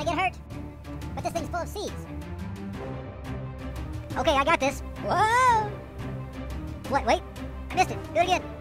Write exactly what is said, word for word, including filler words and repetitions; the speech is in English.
I get hurt. But this thing's full of seeds. Okay, I got this. Whoa! What, wait? I missed it. Do it again.